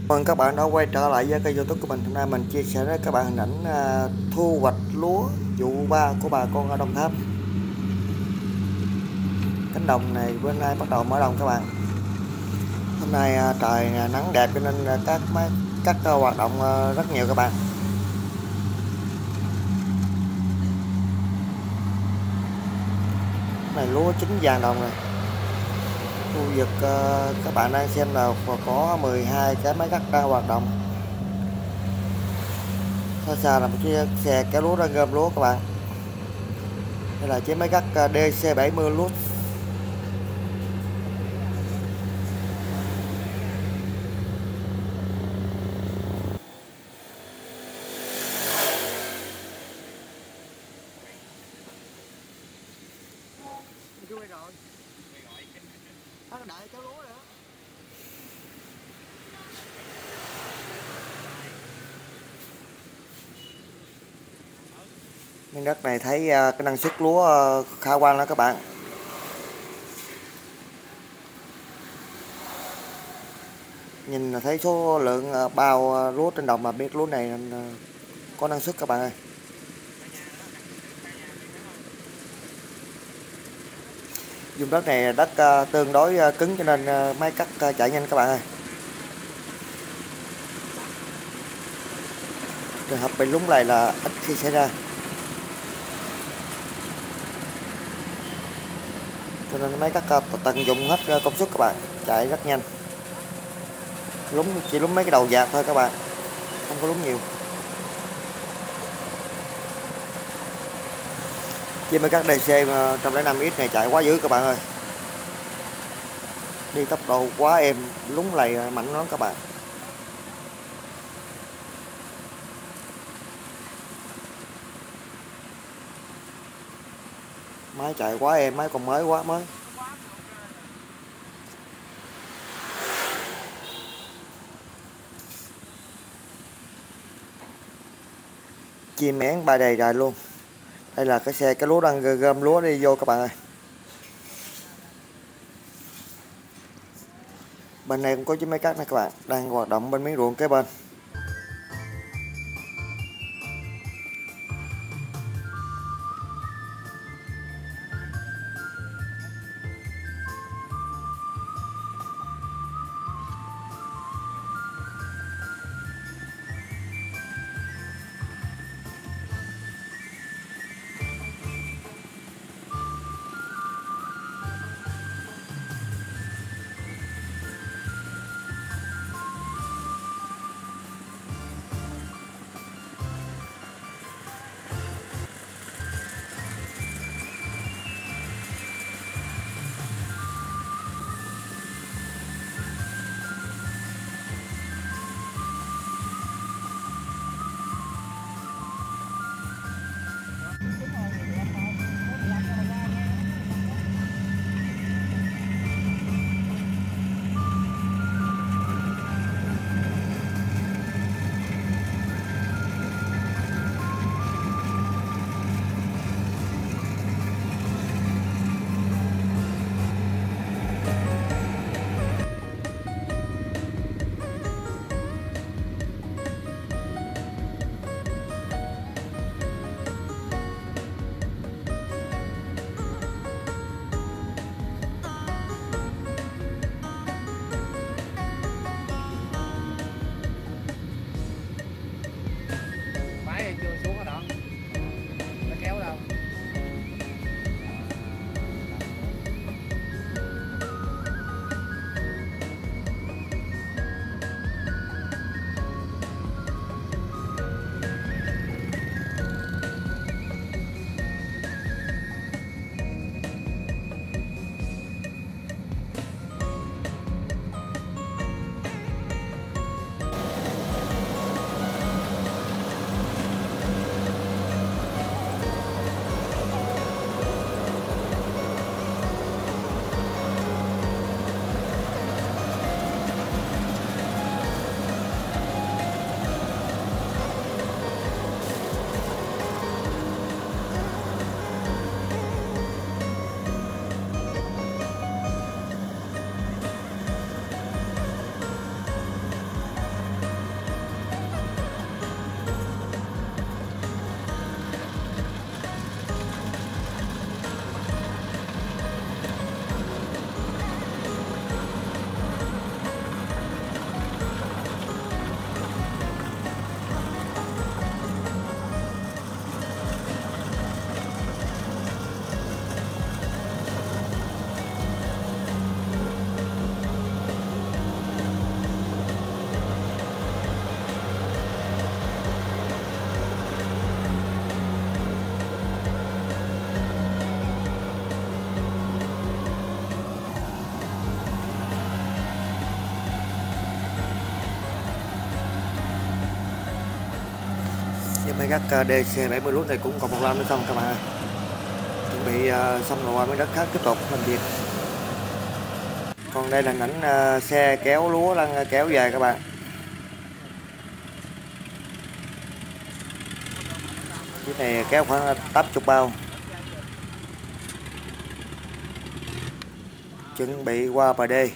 Cảm ơn các bạn đã quay trở lại với kênh YouTube của mình. Hôm nay mình chia sẻ với các bạn hình ảnh thu hoạch lúa vụ 3 của bà con ở Đồng Tháp. Cánh đồng này bữa nay bắt đầu mở đồng các bạn. Hôm nay trời nắng đẹp cho nên các hoạt động rất nhiều các bạn. Này lúa chín vàng đồng rồi. Khu vực các bạn đang xem là có 12 cái máy cắt đang hoạt động. Xa xa là một chiếc xe kéo lúa đang gom lúa các bạn. Đây là chiếc máy cắt DC70 lúa. Rồi. Đợi kéo lúa nữa. Miếng đất này thấy cái năng suất lúa khả quan đó các bạn. Nhìn là thấy số lượng bao lúa trên đồng là biết lúa này có năng suất các bạn ơi. Vùng đất này đất tương đối cứng cho nên máy cắt chạy nhanh các bạn ơi. Trường hợp bị lún này là ít khi xảy ra. Cho nên máy cắt tận dụng hết công suất các bạn, chạy rất nhanh. Chỉ lún mấy cái đầu dạt thôi các bạn, không có lún nhiều. Với mấy các DC 105X này chạy quá dữ các bạn ơi. Đi tốc độ quá êm, lún lầy mạnh lắm các bạn. Máy chạy quá êm, máy còn mới quá mới. Chim én bay đầy trời luôn. Đây là cái xe cái lúa đang gom lúa đi vô các bạn ơi. Bên này cũng có chiếc máy cắt này các bạn, đang hoạt động bên miếng ruộng kế bên. Máy gắt DC70 lút này cũng còn 1 năm nữa xong các bạn ơi. Chuẩn bị xong rồi qua mấy đất khác tiếp tục làm việc. Còn đây là ảnh xe kéo lúa đang kéo về các bạn. Cái này kéo khoảng 80 bao. Chuẩn bị qua bờ đê.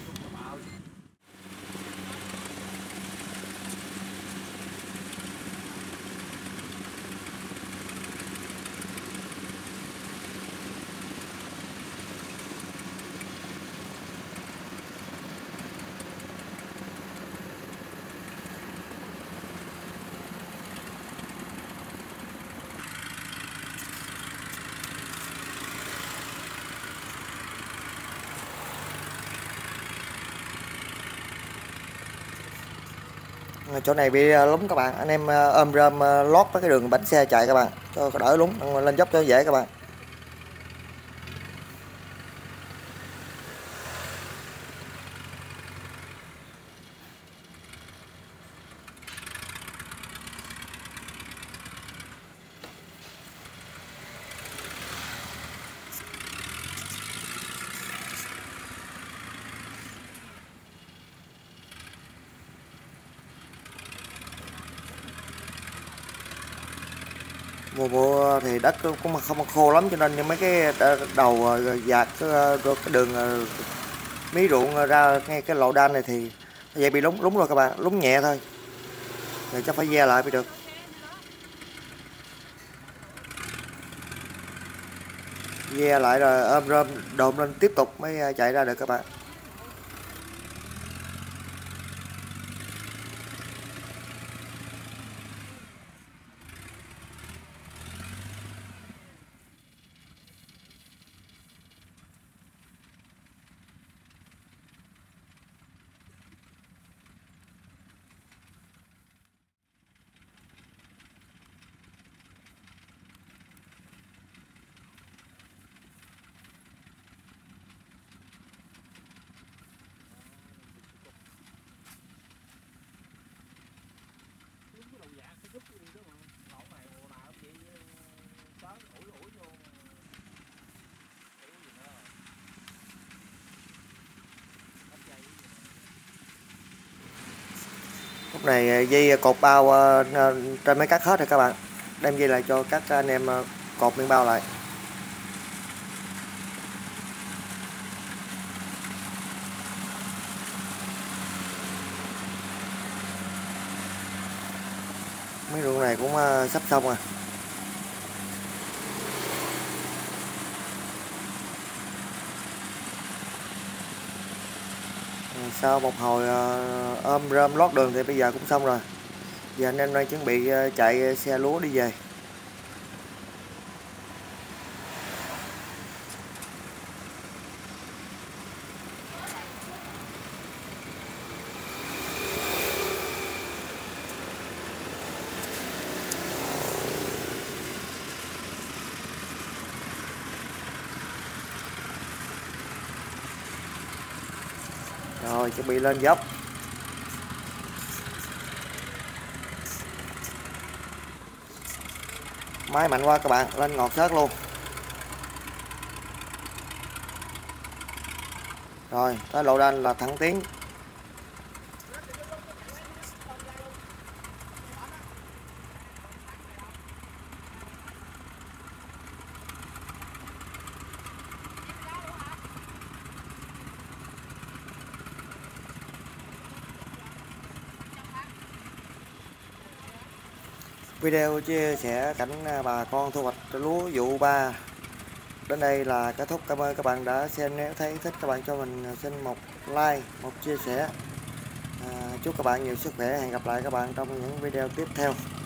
Chỗ này bị lúng các bạn, anh em ôm rơm lót với cái đường bánh xe chạy các bạn, cho đỡ lúng, lên dốc cho dễ các bạn. Mùa mùa thì đất cũng không khô lắm, cho nên mấy cái đầu dạt cái đường mí ruộng ra ngay cái lộ đan này thì vậy bị lúng rồi các bạn, lúng nhẹ thôi rồi chắc phải ve lại mới được. Ve lại rồi ôm rơm độn lên tiếp tục mới chạy ra được các bạn. Lúc này dây cột bao trên mấy cắt hết rồi các bạn, đem dây lại cho các anh em cột miếng bao lại. Mấy ruộng này cũng sắp xong rồi. Sau một hồi ôm rơm lót đường thì bây giờ cũng xong rồi. Giờ anh em đang chuẩn bị chạy xe lúa đi về. Rồi chuẩn bị lên dốc. Máy mạnh quá các bạn, lên ngọt xớt luôn. Rồi tới lộ đan là thẳng tiến. Video chia sẻ cảnh bà con thu hoạch lúa vụ 3 đến đây là kết thúc. Cảm ơn các bạn đã xem. Nếu thấy thích các bạn cho mình xin một like, một chia sẻ. Chúc các bạn nhiều sức khỏe. Hẹn gặp lại các bạn trong những video tiếp theo.